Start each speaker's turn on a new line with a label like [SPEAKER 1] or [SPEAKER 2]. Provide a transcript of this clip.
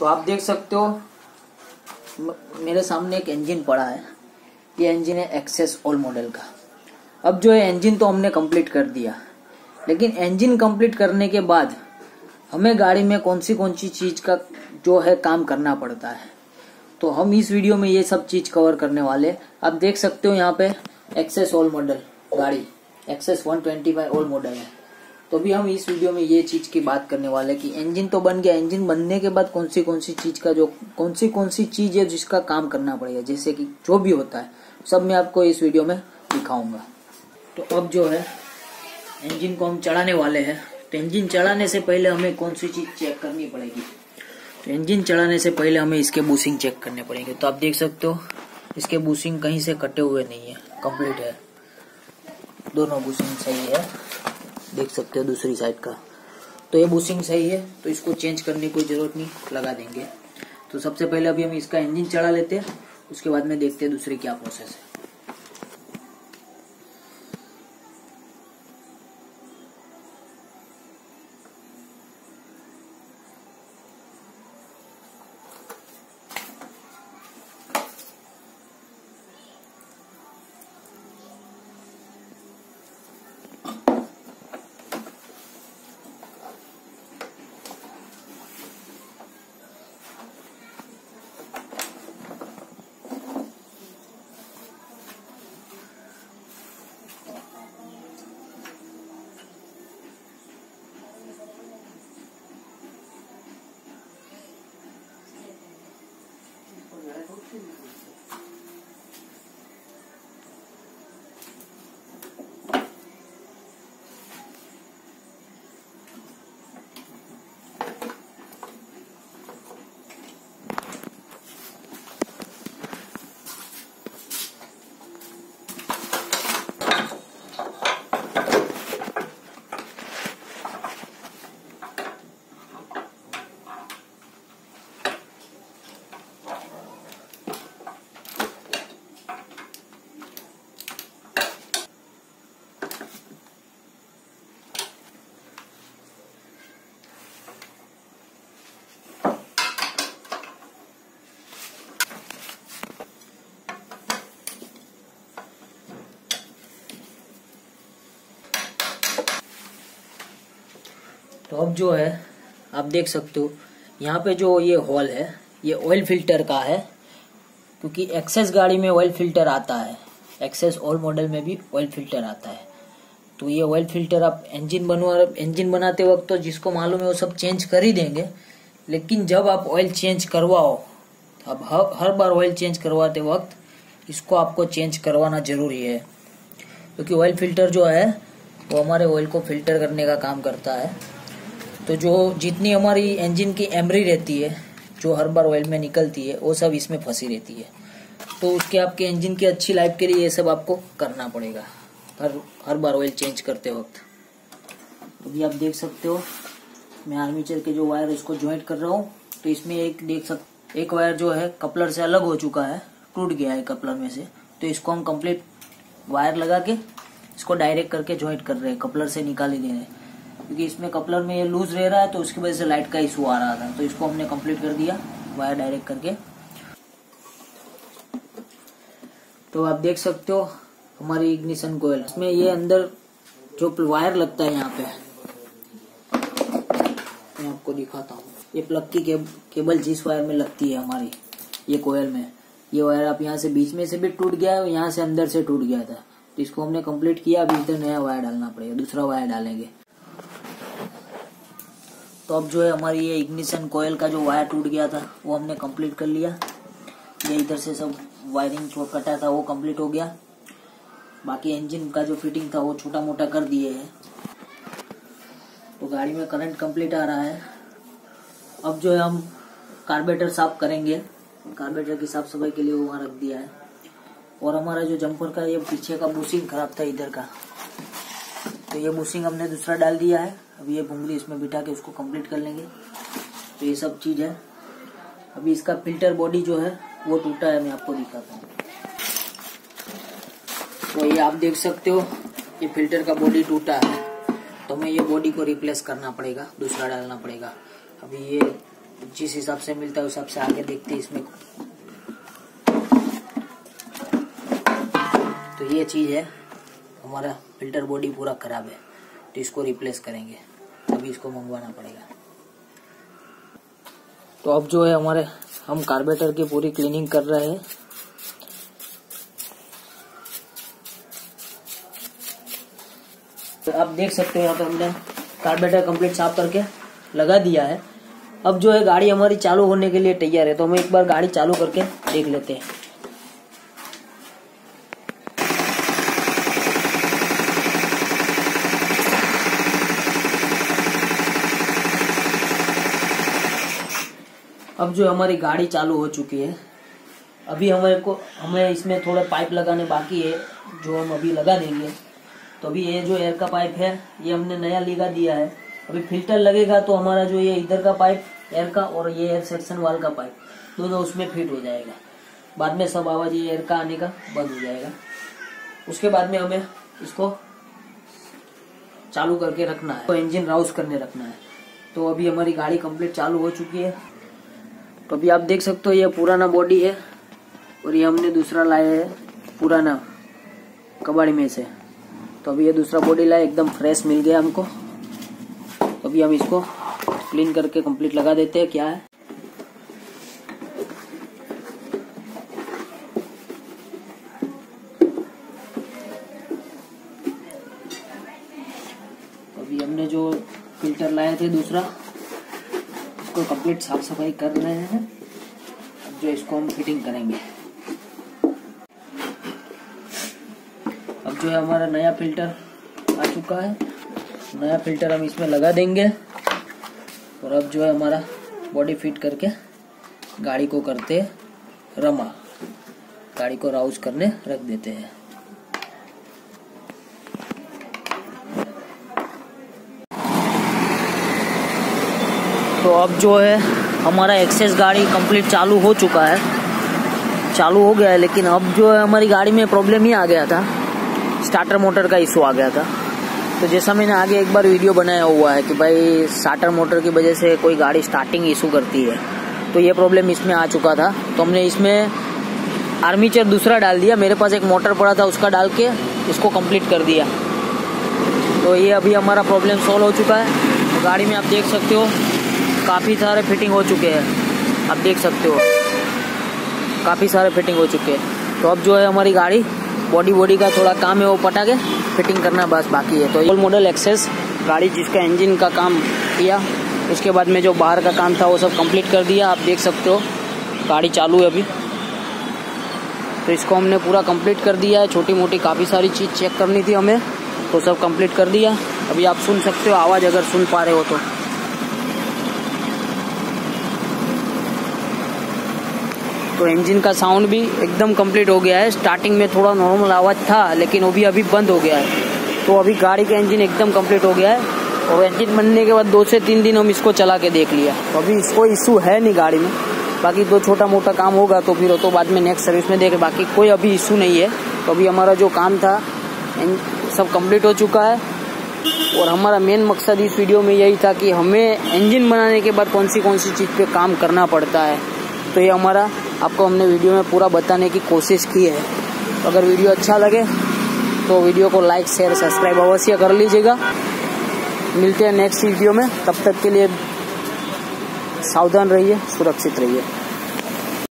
[SPEAKER 1] तो आप देख सकते हो मेरे सामने एक इंजन पड़ा है। ये इंजन है एक्सेस ऑल मॉडल का। अब जो है इंजन तो हमने कंप्लीट कर दिया, लेकिन इंजन कंप्लीट करने के बाद हमें गाड़ी में कौन सी चीज का जो है काम करना पड़ता है, तो हम इस वीडियो में ये सब चीज कवर करने वाले। आप देख सकते हो यहाँ पे एक्सेस ऑल मॉडल गाड़ी एक्सेस 125 ऑल मॉडल है। तो भी हम इस वीडियो में ये चीज की बात करने वाले कि इंजन तो बन गया, इंजन बनने के बाद कौन सी चीज का जो कौन सी चीज है जिसका काम करना पड़ेगा, जैसे कि जो भी होता है सब मैं आपको इस वीडियो में दिखाऊंगा। तो अब जो है इंजन को हम चढ़ाने वाले हैं। तो इंजन चढ़ाने से पहले हमें कौन सी चीज चेक करनी पड़ेगी, तो इंजन चढ़ाने से पहले हमें इसके बूशिंग चेक करने पड़ेंगे। तो आप देख सकते हो इसके बूशिंग कहीं से कटे हुए नहीं है, कंप्लीट है, दोनों बूशिंग सही है, देख सकते हो दूसरी साइड का। तो ये बूशिंग सही है, तो इसको चेंज करने की कोई जरूरत नहीं, लगा देंगे। तो सबसे पहले अभी हम इसका इंजन चढ़ा लेते हैं, उसके बाद में देखते हैं दूसरी क्या प्रोसेस है। तो अब जो है आप देख सकते हो यहाँ पे जो ये होल है ये ऑयल फिल्टर का है, क्योंकि एक्सेस गाड़ी में ऑयल फिल्टर आता है, एक्सेस ऑल मॉडल में भी ऑयल फिल्टर आता है। तो ये ऑयल फिल्टर आप इंजन बनाते वक्त तो जिसको मालूम है वो सब चेंज कर ही देंगे, लेकिन जब आप ऑयल चेंज करवाओ, अब हर बार ऑयल चेंज करवाते वक्त इसको आपको चेंज करवाना जरूरी है, क्योंकि ऑयल फिल्टर जो है वो हमारे ऑयल को फिल्टर करने का काम करता है। तो जो जितनी हमारी इंजन की एमरी रहती है जो हर बार ऑयल में निकलती है वो सब इसमें फंसी रहती है। तो उसके आपके इंजन की अच्छी लाइफ के लिए ये सब आपको करना पड़ेगा हर बार ऑयल चेंज करते वक्त। तो भी आप देख सकते हो मैं आर्मीचर के जो वायर इसको ज्वाइंट कर रहा हूँ। तो इसमें एक वायर जो है कपलर से अलग हो चुका है, टूट गया है कपलर में से। तो इसको हम कंप्लीट वायर लगा के इसको डायरेक्ट करके ज्वाइंट कर रहे हैं, कपलर से निकाल ही दे रहे हैं, क्योंकि इसमें कपलर में ये लूज रह रहा है तो उसकी वजह से लाइट का इशू आ रहा था। तो इसको हमने कंप्लीट कर दिया वायर डायरेक्ट करके। तो आप देख सकते हो हमारी इग्निशन कोयल, इसमें ये अंदर जो वायर लगता है यहाँ पे मैं आपको दिखाता हूँ। ये प्लग की केबल जिस वायर में लगती है हमारी ये कोयल में, ये वायर आप यहाँ से बीच में से भी टूट गया है, यहाँ से अंदर से टूट गया था। तो इसको हमने कंप्लीट किया, अभी इधर नया वायर डालना पड़ेगा, दूसरा वायर डालेंगे। तो अब जो है हमारी ये इग्निशन कोयल का जो वायर टूट गया था वो हमने कंप्लीट कर लिया। ये इधर से सब वायरिंग जो कटा था वो कंप्लीट हो गया, बाकी इंजन का जो फिटिंग था वो छोटा मोटा कर दिए है। तो गाड़ी में करंट कंप्लीट आ रहा है। अब जो है हम कार्बोरेटर साफ करेंगे, कार्बोरेटर की साफ सफाई के लिए वो वहाँ रख दिया है। और हमारा जो जंपर का ये पीछे का बूशिंग खराब था इधर का, तो ये बूशिंग हमने दूसरा डाल दिया है। अभी ये भुंगली इसमें बिठा के उसको कंप्लीट कर लेंगे। तो ये सब चीज है। अभी इसका फिल्टर बॉडी जो है वो टूटा है, मैं आपको दिखाता हूँ। तो ये आप देख सकते हो ये फिल्टर का बॉडी टूटा है, तो हमें ये बॉडी को रिप्लेस करना पड़ेगा, दूसरा डालना पड़ेगा। अभी ये जिस हिसाब से मिलता है उस हिसाब से आगे देखते हैं इसमें। तो ये चीज है, हमारा फिल्टर बॉडी पूरा खराब है, तो इसको रिप्लेस करेंगे, अभी इसको मंगवाना पड़ेगा। तो अब जो है हमारे हम कार्बोरेटर की पूरी क्लीनिंग कर रहे हैं। तो आप देख सकते हैं यहाँ पे हमने कार्बोरेटर कंप्लीट साफ करके लगा दिया है। अब जो है गाड़ी हमारी चालू होने के लिए तैयार है, तो हम एक बार गाड़ी चालू करके देख लेते हैं। अब जो हमारी गाड़ी चालू हो चुकी है। अभी हमें इसमें थोड़ा पाइप लगाने बाकी है, जो हम अभी लगा देंगे। तो अभी ये जो एयर का पाइप है ये हमने नया लगा दिया है। अभी फिल्टर लगेगा तो हमारा जो ये इधर का पाइप एयर का और ये एयर सेक्शन वाल का पाइप दोनों उसमें फिट हो जाएगा। बाद में सब आवाज ये एयर का आने का बंद हो जाएगा। उसके बाद में हमें इसको चालू करके रखना है, तो इंजन राउस करने रखना है। तो अभी हमारी गाड़ी कंप्लीट चालू हो चुकी है। तो अभी आप देख सकते हो ये पुराना बॉडी है और ये हमने दूसरा लाया है पुराना कबाड़ी में से। तो अभी ये दूसरा बॉडी लाया, एकदम फ्रेश मिल गया हमको। तो अभी हम इसको क्लीन करके कंप्लीट लगा देते हैं। क्या है अभी हमने जो फिल्टर लाए थे दूसरा, इसको कंप्लीट साफ सफाई कर रहे हैं। अब जो इसको हम फिटिंग करेंगे। अब जो है हमारा नया फिल्टर आ चुका है, नया फिल्टर हम इसमें लगा देंगे। और अब जो है हमारा बॉडी फिट करके गाड़ी को करते रमा, गाड़ी को राउस करने रख देते हैं। तो अब जो है हमारा एक्सेस गाड़ी कंप्लीट चालू हो चुका है, चालू हो गया है। लेकिन अब जो है हमारी गाड़ी में प्रॉब्लम ही आ गया था, स्टार्टर मोटर का इशू आ गया था। तो जैसा मैंने आगे एक बार वीडियो बनाया हुआ है कि भाई स्टार्टर मोटर की वजह से कोई गाड़ी स्टार्टिंग इशू करती है, तो ये प्रॉब्लम इसमें आ चुका था। तो हमने इसमें आर्मीचर दूसरा डाल दिया, मेरे पास एक मोटर पड़ा था उसका डाल के इसको कंप्लीट कर दिया। तो ये अभी हमारा प्रॉब्लम सॉल्व हो चुका है। तो गाड़ी में आप देख सकते हो काफ़ी सारे फिटिंग हो चुके हैं, आप देख सकते हो काफ़ी सारे फिटिंग हो चुके हैं। तो अब जो है हमारी गाड़ी बॉडी का थोड़ा काम है वो पटा के फिटिंग करना बस बाकी है। तो ओल्ड मॉडल एक्सेस गाड़ी जिसका इंजन का काम किया, उसके बाद में जो बाहर का काम था वो सब कंप्लीट कर दिया। आप देख सकते हो गाड़ी चालू है अभी। तो इसको हमने पूरा कंप्लीट कर दिया है। छोटी मोटी काफ़ी सारी चीज़ चेक करनी थी हमें, तो सब कंप्लीट कर दिया। अभी आप सुन सकते हो आवाज़, अगर सुन पा रहे हो तो। तो इंजन का साउंड भी एकदम कंप्लीट हो गया है। स्टार्टिंग में थोड़ा नॉर्मल आवाज़ था, लेकिन वो भी अभी बंद हो गया है। तो अभी गाड़ी का इंजन एकदम कंप्लीट हो गया है। और इंजन बनने के बाद 2 से 3 दिन हम इसको चला के देख लिया, तो अभी इसको इशू है नहीं गाड़ी में। बाकी 2 छोटा मोटा काम होगा तो फिर तो बाद में नेक्स्ट सर्विस में देखें, बाकी कोई अभी इशू नहीं है। तो अभी हमारा जो काम था सब कंप्लीट हो चुका है। और हमारा मेन मकसद इस वीडियो में यही था कि हमें इंजन बनाने के बाद कौन सी चीज़ पे काम करना पड़ता है। तो ये हमारा आपको हमने वीडियो में पूरा बताने की कोशिश की है। अगर वीडियो अच्छा लगे तो वीडियो को लाइक शेयर सब्सक्राइब अवश्य कर लीजिएगा। मिलते हैं नेक्स्ट वीडियो में, तब तक के लिए सावधान रहिए, सुरक्षित रहिए।